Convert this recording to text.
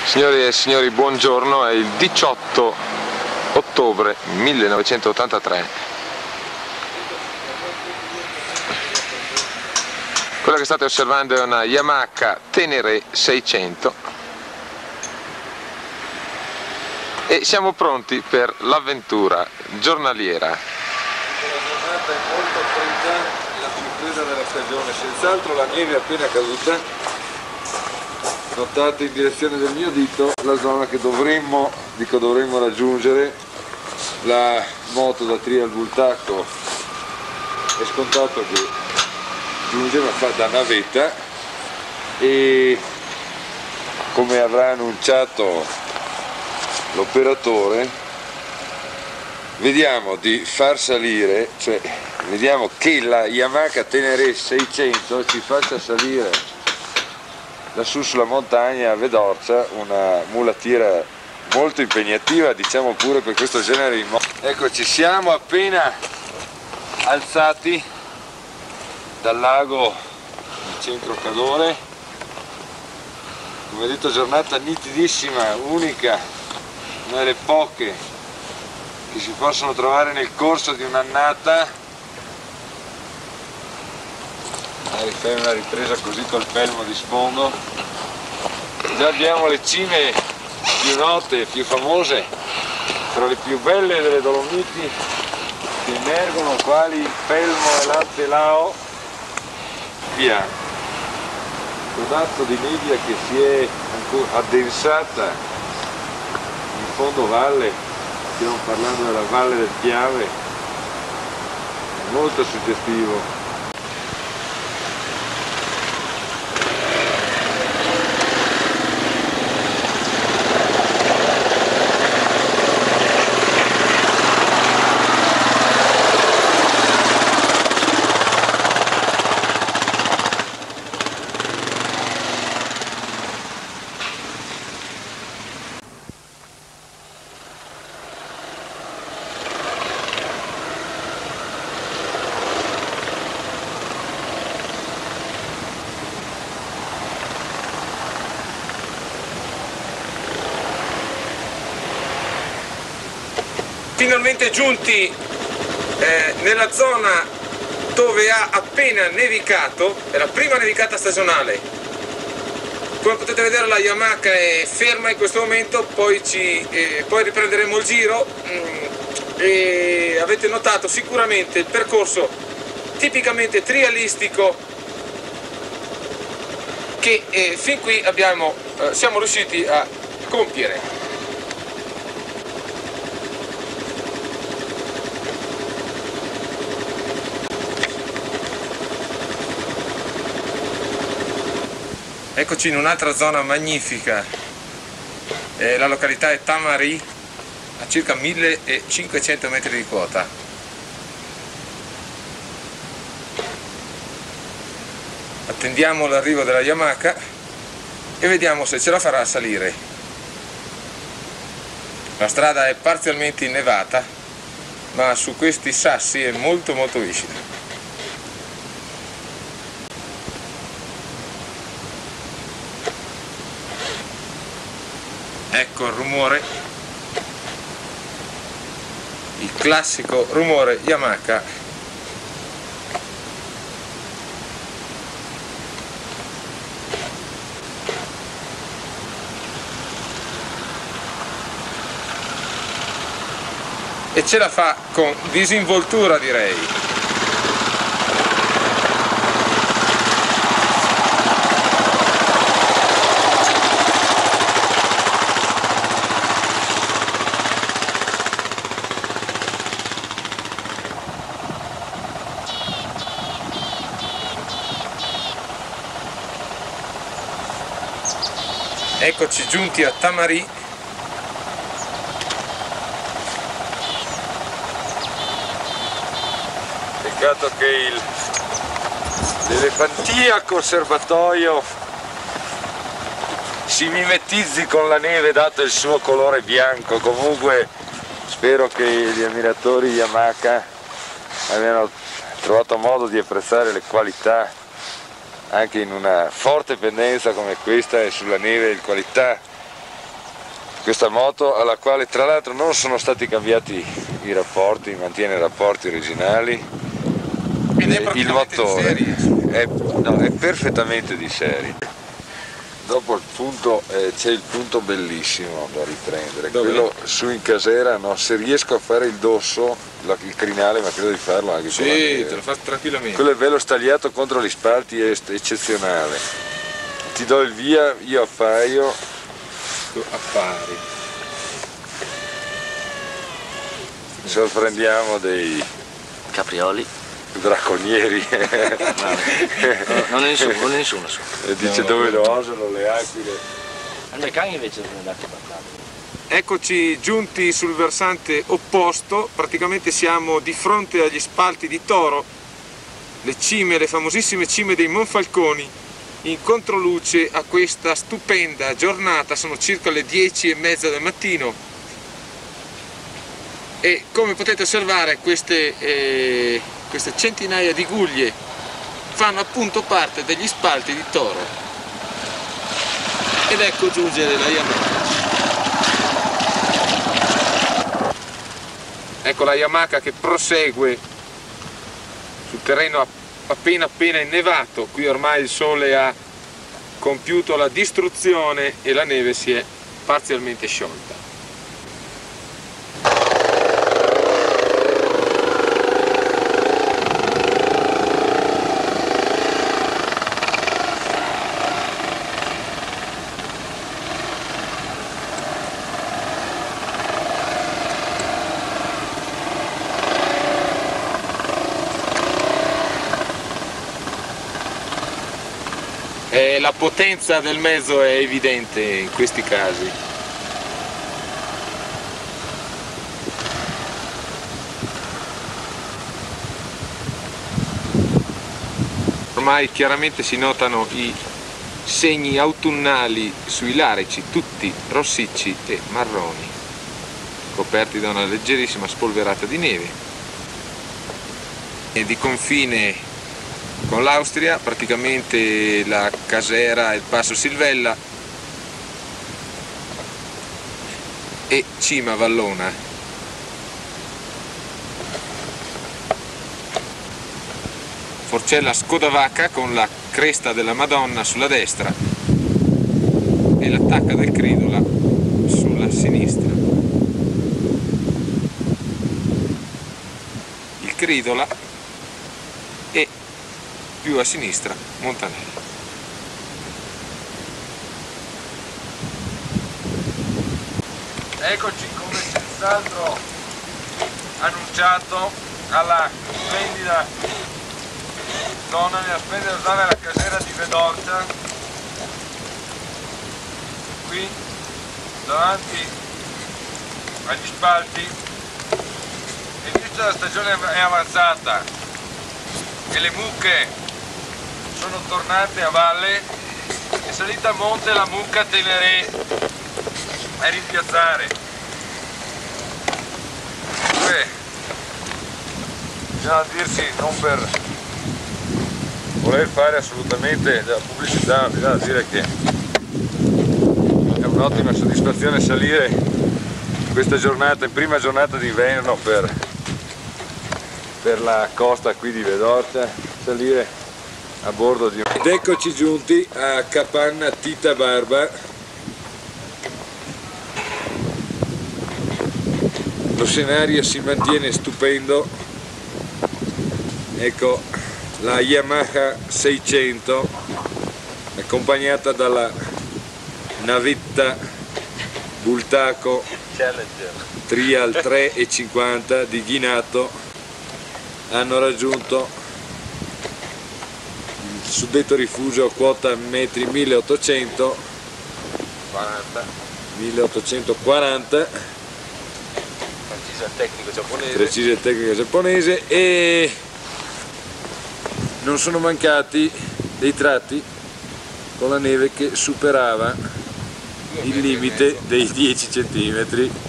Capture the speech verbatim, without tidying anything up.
Signore e signori, buongiorno, è il diciotto ottobre millenovecentottantatré. Quella che state osservando è una Yamaha Tenere seicento e siamo pronti per l'avventura giornaliera. La giornata è molto fredda e la più fredda della stagione, senz'altro la neve è appena caduta. Notate in direzione del mio dito la zona che dovremmo, dico dovremmo raggiungere. La moto da Trial Bultaco è scontato che giunge, ma fa da navetta, e come avrà annunciato l'operatore vediamo di far salire, cioè vediamo che la Yamaha Tenere seicento ci faccia salire lassù sulla montagna a Vedorcia, una mulattiera molto impegnativa, diciamo pure per questo genere di moto. Eccoci, siamo appena alzati dal lago in centro Cadore. Come detto, giornata nitidissima, unica, una delle poche che si possono trovare nel corso di un'annata. Fai una ripresa così col pelmo di sfondo. Già abbiamo le cime più note, più famose, tra le più belle delle Dolomiti, che emergono, quali il Pelmo e l'Antelao. Via, codato di nebbia che si è ancora addensata in fondo valle. Stiamo parlando della valle del Piave, molto suggestivo. Finalmente giunti eh, nella zona dove ha appena nevicato, è la prima nevicata stagionale. Come potete vedere la Yamaha è ferma in questo momento, poi, ci, eh, poi riprenderemo il giro mm, e avete notato sicuramente il percorso tipicamente trialistico che eh, fin qui abbiamo, eh, siamo riusciti a compiere. Eccoci in un'altra zona magnifica, eh, la località è Tamari, a circa millecinquecento metri di quota. Attendiamo l'arrivo della Yamaha e vediamo se ce la farà salire. La strada è parzialmente innevata, ma su questi sassi è molto molto viscida. Ecco il rumore, il classico rumore Yamaha. E ce la fa con disinvoltura, direi. Eccoci giunti a Tamari. Peccato che il l'elefantiaco serbatoio si mimetizzi con la neve dato il suo colore bianco. Comunque spero che gli ammiratori Yamaha abbiano trovato modo di apprezzare le qualità anche in una forte pendenza come questa e sulla neve, le qualità questa moto alla quale tra l'altro non sono stati cambiati i rapporti, mantiene i rapporti originali. Ed è il praticamente motore di serie. è, no, è perfettamente di serie. Dopo il punto eh, c'è il punto bellissimo da riprendere. Dove? Quello su in casera, no, se riesco a fare il dosso, la- il crinale, ma credo di farlo anche con la Sì, neve. te lo fa tranquillamente. Quello è bello stagliato contro gli spalti, è est- eccezionale. Ti do il via, io appaio. Tu appari. Sorprendiamo dei Caprioli. bracconieri. No, non è nessuno, non è nessuno. Su. E dice No, dove no. lo osano le aquile. Alle cani invece sono andati a parlare. Eccoci giunti sul versante opposto, praticamente siamo di fronte agli spalti di Toro, le cime, le famosissime cime dei Monfalconi, in controluce a questa stupenda giornata. Sono circa le dieci e mezza del mattino e come potete osservare queste, eh, queste centinaia di guglie fanno appunto parte degli spalti di Toro. Ed ecco giungere la Yamaha. Ecco la Yamaha che prosegue sul terreno appena appena innevato. Qui ormai il sole ha compiuto la distruzione e la neve si è parzialmente sciolta. E la potenza del mezzo è evidente in questi casi. Ormai chiaramente si notano i segni autunnali sui larici, tutti rossicci e marroni, coperti da una leggerissima spolverata di neve. E di confine con l'Austria, praticamente la Casera e il Passo Silvella e Cima Vallona. Forcella Scodavacca con la cresta della Madonna sulla destra e l'attacca del Cridola sulla sinistra. Il Cridola e più a sinistra Montanelli. Eccoci come senz'altro annunciato alla splendida zona, nella splendida zona della Casera di Vedorcia, qui davanti agli spalti, e visto che la stagione è avanzata e le mucche sono tornate a valle, è salita a monte la mucca Teneré a rimpiazzare. Beh, bisogna dirsi, non per voler fare assolutamente della pubblicità, bisogna dire che è un'ottima soddisfazione salire in questa giornata, in prima giornata d'inverno per, per la costa qui di Vedorcia, salire a bordo di un... Ed eccoci giunti a Capanna Tita Barba. Lo scenario si mantiene stupendo. Ecco la Yamaha seicento accompagnata dalla navetta Bultaco Challenger. Trial tre e cinquanta di Ghinato. Hanno raggiunto il suddetto rifugio a quota metri milleottocento milleottocentoquaranta, Precisa tecnico giapponese. precisa tecnica giapponese, e non sono mancati dei tratti con la neve che superava il limite dei dieci centimetri.